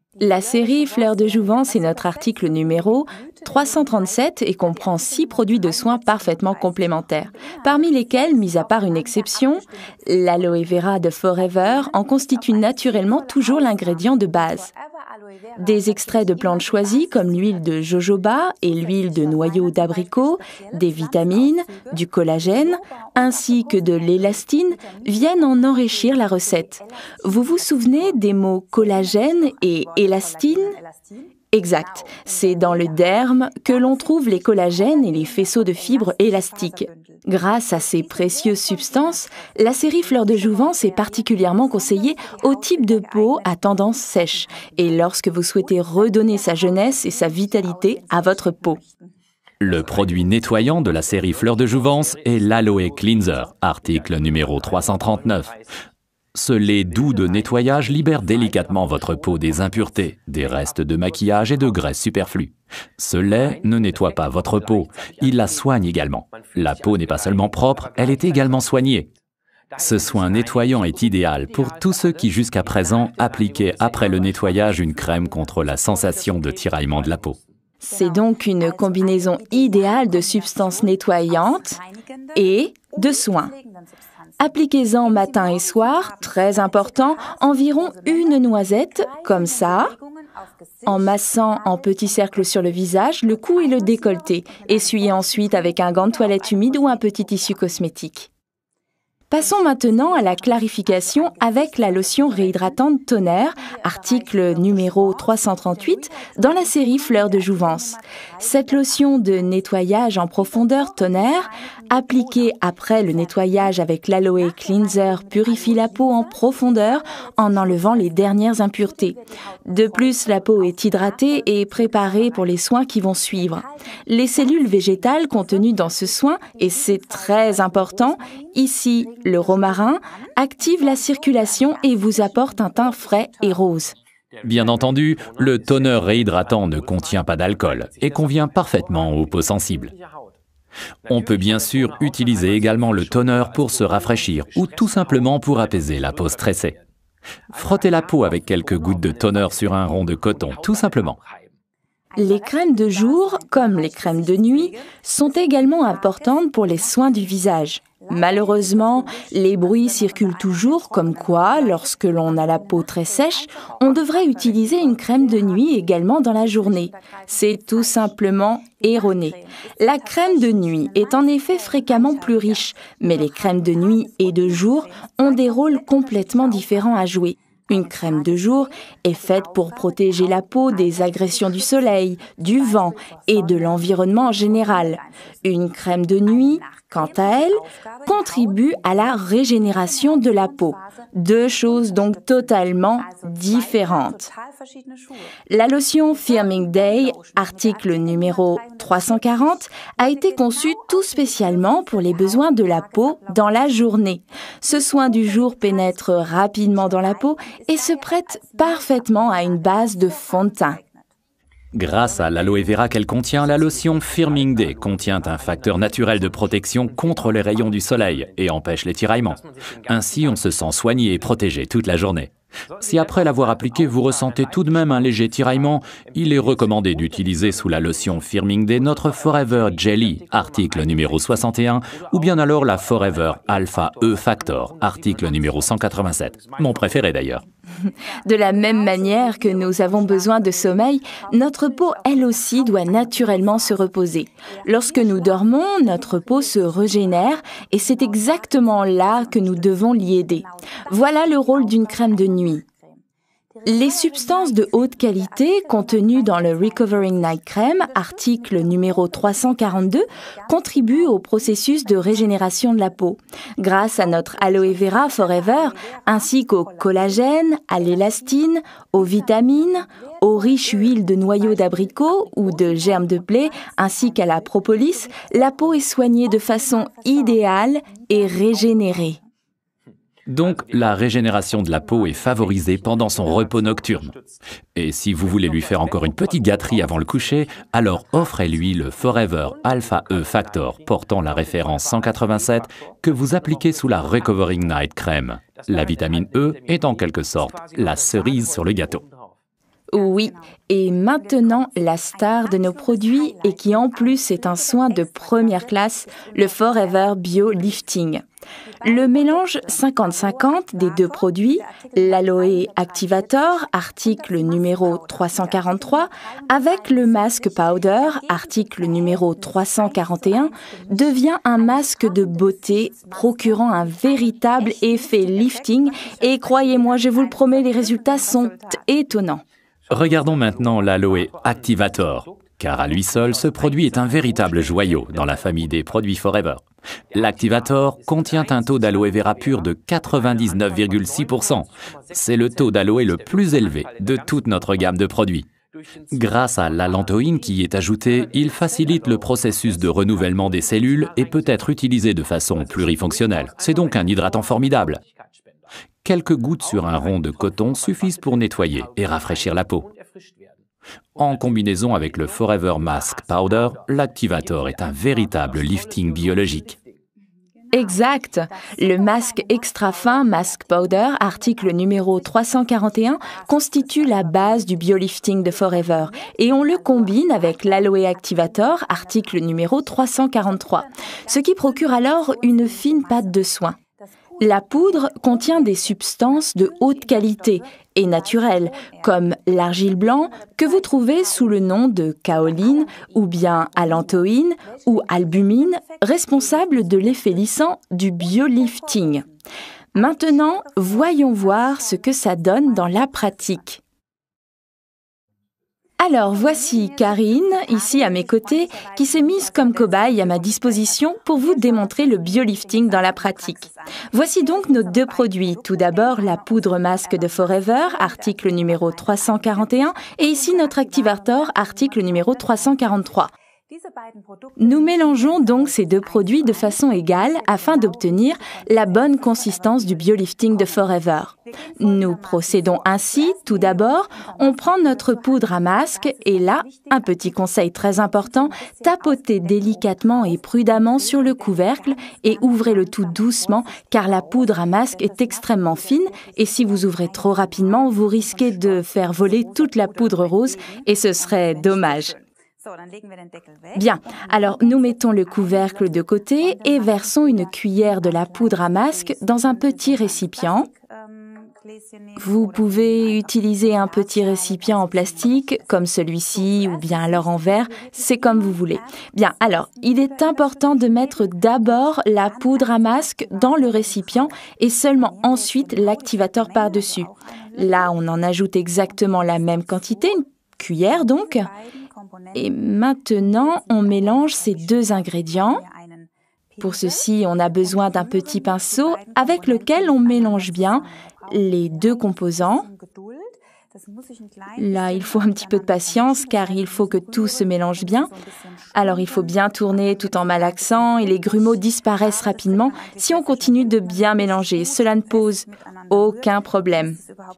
La série Fleurs de Jouvence est notre article numéro 337 et comprend 6 produits de soins parfaitement complémentaires, parmi lesquels, mis à part une exception, l'aloe vera de Forever en constitue naturellement toujours l'ingrédient de base. Des extraits de plantes choisies comme l'huile de jojoba et l'huile de noyau d'abricot, des vitamines, du collagène, ainsi que de l'élastine viennent en enrichir la recette. Vous vous souvenez des mots collagène et élastine ? Exact, c'est dans le derme que l'on trouve les collagènes et les faisceaux de fibres élastiques. Grâce à ces précieuses substances, la série Fleurs de Jouvence est particulièrement conseillée au type de peau à tendance sèche et lorsque vous souhaitez redonner sa jeunesse et sa vitalité à votre peau. Le produit nettoyant de la série Fleurs de Jouvence est l'Aloe Cleanser, article numéro 339. Ce lait doux de nettoyage libère délicatement votre peau des impuretés, des restes de maquillage et de graisse superflues. Ce lait ne nettoie pas votre peau, il la soigne également. La peau n'est pas seulement propre, elle est également soignée. Ce soin nettoyant est idéal pour tous ceux qui jusqu'à présent appliquaient après le nettoyage une crème contre la sensation de tiraillement de la peau. C'est donc une combinaison idéale de substances nettoyantes et de soins. Appliquez-en matin et soir, très important, environ une noisette, comme ça, en massant en petits cercles sur le visage, le cou et le décolleté. Essuyez ensuite avec un gant de toilette humide ou un petit tissu cosmétique. Passons maintenant à la clarification avec la lotion réhydratante Tonnerre, article numéro 338, dans la série Fleurs de Jouvence. Cette lotion de nettoyage en profondeur Tonnerre, appliquée après le nettoyage avec l'Aloe Cleanser, purifie la peau en profondeur en enlevant les dernières impuretés. De plus, la peau est hydratée et préparée pour les soins qui vont suivre. Les cellules végétales contenues dans ce soin, et c'est très important, ici, le romarin active la circulation et vous apporte un teint frais et rose. Bien entendu, le toner réhydratant ne contient pas d'alcool et convient parfaitement aux peaux sensibles. On peut bien sûr utiliser également le toner pour se rafraîchir ou tout simplement pour apaiser la peau stressée. Frottez la peau avec quelques gouttes de toner sur un rond de coton, tout simplement. Les crèmes de jour, comme les crèmes de nuit, sont également importantes pour les soins du visage. Malheureusement, les bruits circulent toujours comme quoi, lorsque l'on a la peau très sèche, on devrait utiliser une crème de nuit également dans la journée. C'est tout simplement erroné. La crème de nuit est en effet fréquemment plus riche, mais les crèmes de nuit et de jour ont des rôles complètement différents à jouer. Une crème de jour est faite pour protéger la peau des agressions du soleil, du vent et de l'environnement en général. Une crème de nuit, quant à elle, contribue à la régénération de la peau. Deux choses donc totalement différentes. La lotion Firming Day, article numéro 340, a été conçue tout spécialement pour les besoins de la peau dans la journée. Ce soin du jour pénètre rapidement dans la peau et se prête parfaitement à une base de fond de teint. Grâce à l'aloe vera qu'elle contient, la lotion Firming Day contient un facteur naturel de protection contre les rayons du soleil et empêche les tiraillements. Ainsi, on se sent soigné et protégé toute la journée. Si après l'avoir appliqué, vous ressentez tout de même un léger tiraillement, il est recommandé d'utiliser sous la lotion Firming Day notre Forever Jelly, article numéro 61, ou bien alors la Forever Alpha E Factor, article numéro 187, mon préféré d'ailleurs. De la même manière que nous avons besoin de sommeil, notre peau, elle aussi, doit naturellement se reposer. Lorsque nous dormons, notre peau se régénère et c'est exactement là que nous devons l'y aider. Voilà le rôle d'une crème de nuit. Les substances de haute qualité contenues dans le Recovering Night Cream, article numéro 342, contribuent au processus de régénération de la peau. Grâce à notre Aloe Vera Forever, ainsi qu'au collagène, à l'élastine, aux vitamines, aux riches huiles de noyau d'abricot ou de germe de blé, ainsi qu'à la propolis, la peau est soignée de façon idéale et régénérée. Donc, la régénération de la peau est favorisée pendant son repos nocturne. Et si vous voulez lui faire encore une petite gâterie avant le coucher, alors offrez-lui le Forever Alpha E Factor portant la référence 187 que vous appliquez sous la Recovering Night Cream. La vitamine E est en quelque sorte la cerise sur le gâteau. Oui, et maintenant, la star de nos produits et qui en plus est un soin de première classe, le Forever Bio Lifting. Le mélange 50-50 des deux produits, l'Aloe Activator, article numéro 343, avec le Mask Powder, article numéro 341, devient un masque de beauté procurant un véritable effet lifting et croyez-moi, je vous le promets, les résultats sont étonnants. Regardons maintenant l'Aloe Activator, car à lui seul, ce produit est un véritable joyau dans la famille des produits Forever. L'Activator contient un taux d'aloe vera pur de 99,6%. C'est le taux d'aloe le plus élevé de toute notre gamme de produits. Grâce à l'allantoïne qui y est ajoutée, il facilite le processus de renouvellement des cellules et peut être utilisé de façon plurifonctionnelle. C'est donc un hydratant formidable. Quelques gouttes sur un rond de coton suffisent pour nettoyer et rafraîchir la peau. En combinaison avec le Forever Mask Powder, l'Activator est un véritable lifting biologique. Exact. Le masque extra fin Mask Powder, article numéro 341, constitue la base du biolifting de Forever et on le combine avec l'Aloe Activator, article numéro 343, ce qui procure alors une fine pâte de soin. La poudre contient des substances de haute qualité et naturelles, comme l'argile blanc que vous trouvez sous le nom de kaoline ou bien allantoïne ou albumine, responsable de l'effet lissant du biolifting. Maintenant, voyons voir ce que ça donne dans la pratique. Alors, voici Karine, ici à mes côtés, qui s'est mise comme cobaye à ma disposition pour vous démontrer le biolifting dans la pratique. Voici donc nos deux produits. Tout d'abord, la poudre masque de Forever, article numéro 341, et ici notre Activator, article numéro 343. Nous mélangeons donc ces deux produits de façon égale afin d'obtenir la bonne consistance du biolifting de Forever. Nous procédons ainsi, tout d'abord, on prend notre poudre à masque et là, un petit conseil très important, tapotez délicatement et prudemment sur le couvercle et ouvrez le tout doucement car la poudre à masque est extrêmement fine et si vous ouvrez trop rapidement, vous risquez de faire voler toute la poudre rose et ce serait dommage. Bien, alors nous mettons le couvercle de côté et versons une cuillère de la poudre à masque dans un petit récipient. Vous pouvez utiliser un petit récipient en plastique comme celui-ci ou bien alors en verre, c'est comme vous voulez. Bien, alors il est important de mettre d'abord la poudre à masque dans le récipient et seulement ensuite l'activateur par-dessus. Là, on en ajoute exactement la même quantité, une cuillère donc. Et maintenant, on mélange ces deux ingrédients. Pour ceci, on a besoin d'un petit pinceau avec lequel on mélange bien les deux composants. Là, il faut un petit peu de patience car il faut que tout se mélange bien. Alors, il faut bien tourner tout en malaxant et les grumeaux disparaissent rapidement si on continue de bien mélanger. Cela ne pose aucun problème.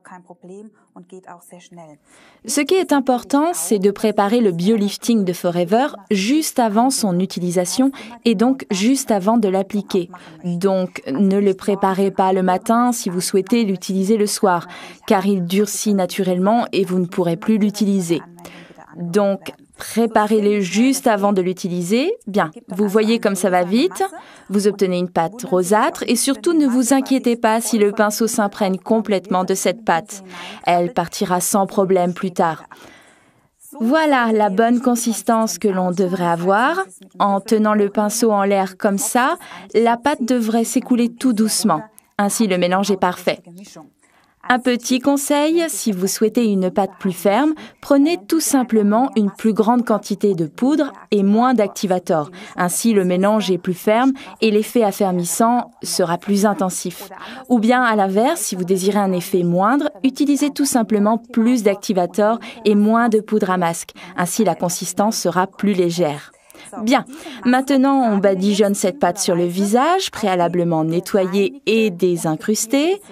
Ce qui est important, c'est de préparer le biolifting de Forever juste avant son utilisation et donc juste avant de l'appliquer. Donc, ne le préparez pas le matin si vous souhaitez l'utiliser le soir, car il durcit naturellement et vous ne pourrez plus l'utiliser. Donc, préparez-le juste avant de l'utiliser. Bien, vous voyez comme ça va vite. Vous obtenez une pâte rosâtre et surtout ne vous inquiétez pas si le pinceau s'imprègne complètement de cette pâte. Elle partira sans problème plus tard. Voilà la bonne consistance que l'on devrait avoir. En tenant le pinceau en l'air comme ça, la pâte devrait s'écouler tout doucement. Ainsi, le mélange est parfait. Un petit conseil, si vous souhaitez une pâte plus ferme, prenez tout simplement une plus grande quantité de poudre et moins d'activator. Ainsi, le mélange est plus ferme et l'effet affermissant sera plus intensif. Ou bien, à l'inverse, si vous désirez un effet moindre, utilisez tout simplement plus d'activator et moins de poudre à masque. Ainsi, la consistance sera plus légère. Bien, maintenant on badigeonne cette pâte sur le visage, préalablement nettoyé et désincrusté.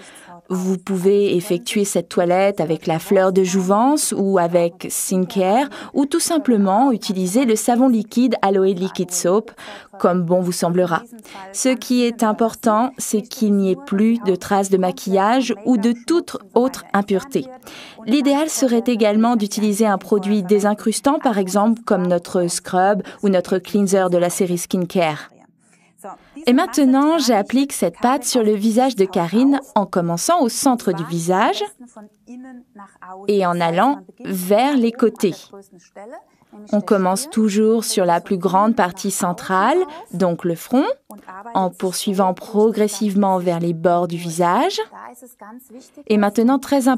Vous pouvez effectuer cette toilette avec la fleur de jouvence ou avec skincare ou tout simplement utiliser le savon liquide Aloe Liquid Soap comme bon vous semblera. Ce qui est important, c'est qu'il n'y ait plus de traces de maquillage ou de toute autre impureté. L'idéal serait également d'utiliser un produit désincrustant, par exemple comme notre scrub ou notre cleanser de la série Skincare. Et maintenant, j'applique cette pâte sur le visage de Karine en commençant au centre du visage et en allant vers les côtés. On commence toujours sur la plus grande partie centrale, donc le front, en poursuivant progressivement vers les bords du visage. Et maintenant, très